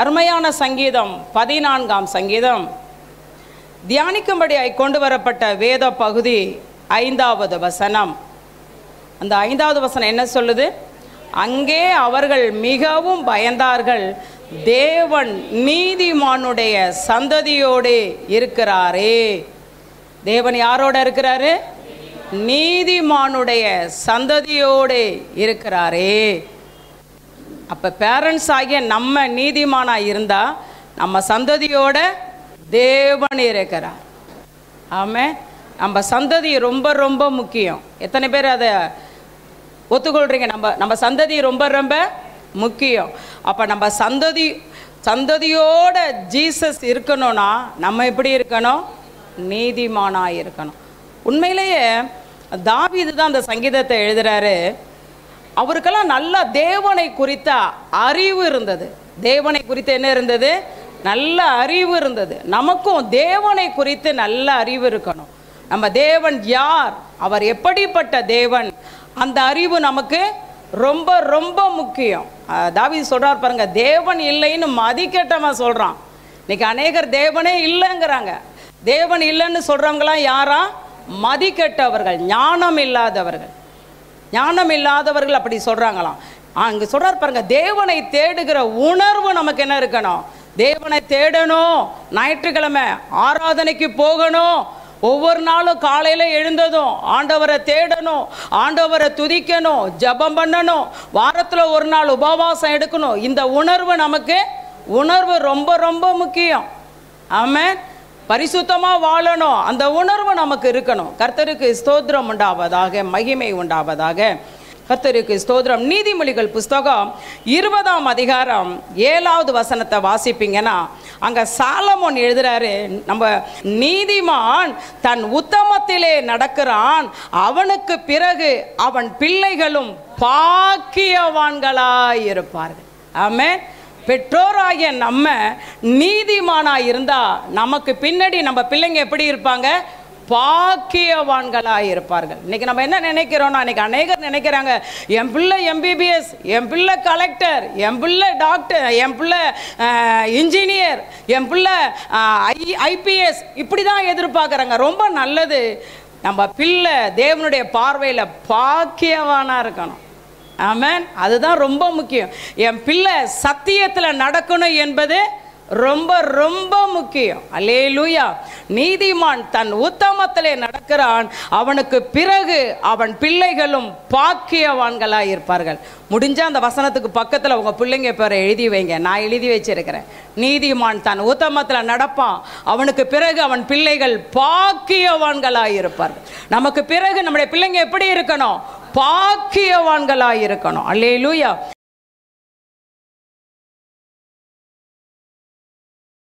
அருமையான சங்கீதம் 14ஆம் சங்கீதம் தியானிக்கும்படியாய் கொண்டு வரப்பட்ட வேத பகுதி 5வது வசனம். அந்த 5வது வசனம் என்ன சொல்லுது? அங்கே அவர்கள் மிகவும் பயந்தார்கள், தேவன் நீதிமானுடைய சந்ததியோடு இருக்கிறாரே. தேவன் யாரோட இருக்கிறாரு? நீதிமானுடைய சந்ததியோடு இருக்கிறாரே. அப்போ பேரண்ட்ஸ் ஆகிய நம்ம நீதிமானாக இருந்தால் நம்ம சந்ததியோட தேவன் இருக்கிறார். ஆமாம், நம்ம சந்ததி ரொம்ப ரொம்ப முக்கியம். எத்தனை பேர் அதை ஒத்துக்கொள்கிறீங்க? நம்ம சந்ததி ரொம்ப ரொம்ப முக்கியம். அப்போ நம்ம சந்ததியோட ஜீசஸ் இருக்கணும்னா நம்ம எப்படி இருக்கணும்? நீதிமானாக இருக்கணும். உண்மையிலேயே தாவீது தான் அந்த சங்கீதத்தை எழுதுகிறாரு. அவருக்கெல்லாம் நல்ல தேவனை குறித்த அறிவு இருந்தது. தேவனை குறித்து என்ன இருந்தது? நல்ல அறிவு இருந்தது. நமக்கும் தேவனை குறித்து நல்ல அறிவு இருக்கணும். நம்ம தேவன் யார், அவர் எப்படிப்பட்ட தேவன், அந்த அறிவு நமக்கு ரொம்ப ரொம்ப முக்கியம். தாவீது சொல்றார் பாருங்க, தேவன் இல்லைன்னு மதிக்கட்டமாக சொல்கிறான். இன்னைக்கு அநேகர் தேவனே இல்லைங்கிறாங்க. தேவன் இல்லைன்னு சொல்கிறவங்களாம் யாரா? மதிக்கட்டவர்கள், ஞானம் இல்லாதவர்கள். ஞானம் இல்லாதவர்கள் அப்படி சொல்கிறாங்களாம். அங்கே சொல்கிறார் பாருங்க, தேவனை தேடுகிற உணர்வு நமக்கு என்ன இருக்கணும்? தேவனை தேடணும். ஞாயிற்றுக்கிழமை ஆராதனைக்கு போகணும். ஒவ்வொரு நாளும் காலையில் எழுந்ததும் ஆண்டவரை தேடணும், ஆண்டவரை துதிக்கணும், ஜெபம் பண்ணணும், வாரத்தில் ஒரு நாள் உபவாசம் எடுக்கணும். இந்த உணர்வு ரொம்ப ரொம்ப முக்கியம். ஆமென். பரிசுத்தமாக வாழணும், அந்த உணர்வு நமக்கு இருக்கணும். கர்த்தருக்கு ஸ்தோத்திரம் உண்டாவதாக, மகிமை உண்டாவதாக. கர்த்தருக்கு ஸ்தோத்திரம். நீதிமொழிகள் புஸ்தகம் 20ஆம் அதிகாரம் 7வது வசனத்தை வாசிப்பீங்கன்னா அங்கே சாலமோன் எழுதுறாரு, நம்ம நீதிமான் தன் உத்தமத்திலே நடக்கிறான், அவனுக்கு பிறகு அவன் பிள்ளைகளும் பாக்கியவான்களாய் இருப்பார்கள். ஆமென். பெற்றோராகிய நம்ம நீதிமானாக இருந்தால் நமக்கு பின்னாடி நம்ம பிள்ளைங்க எப்படி இருப்பாங்க? பாக்கியவான்களாக இருப்பார்கள். இன்றைக்கி நம்ம என்ன நினைக்கிறோன்னா, இன்றைக்கி அநேகர் நினைக்கிறாங்க, என் பிள்ளை MBBS, என் பிள்ளை கலெக்டர், என் பிள்ளை டாக்டர், என் பிள்ளை இன்ஜினியர், என் பிள்ளை IPS, இப்படி தான் எதிர்பார்க்குறாங்க. ரொம்ப நல்லது. நம்ம பிள்ளை தேவனுடைய பார்வையில் பாக்கியவானாக இருக்கணும். ஆமென். அதுதான் ரொம்ப முக்கியம். என் பிள்ளை சத்தியத்தில் நடக்கணும் என்பது ரொம்ப ரொம்ப முக்கியம். அல்லேலூயா. நீதிமான் தன் உத்தமத்திலே நடக்கிறான், அவனுக்கு பிறகு அவன் பிள்ளைகளும் பாக்கியவான்களாக இருப்பார்கள். முடிஞ்சால் அந்த வசனத்துக்கு பக்கத்தில் உங்கள் பிள்ளைங்க பேரை எழுதி வைங்க. நான் எழுதி வச்சிருக்கிறேன். நீதிமான் தன் உத்தமத்தில் நடப்பான், அவனுக்கு பிறகு அவன் பிள்ளைகள் பாக்கியவான்களாக இருப்பார்கள். நமக்கு பிறகு நம்முடைய பிள்ளைங்க எப்படி இருக்கணும்? பாக்கியவான்களாக இருக்கணும். அல்லேலூயா.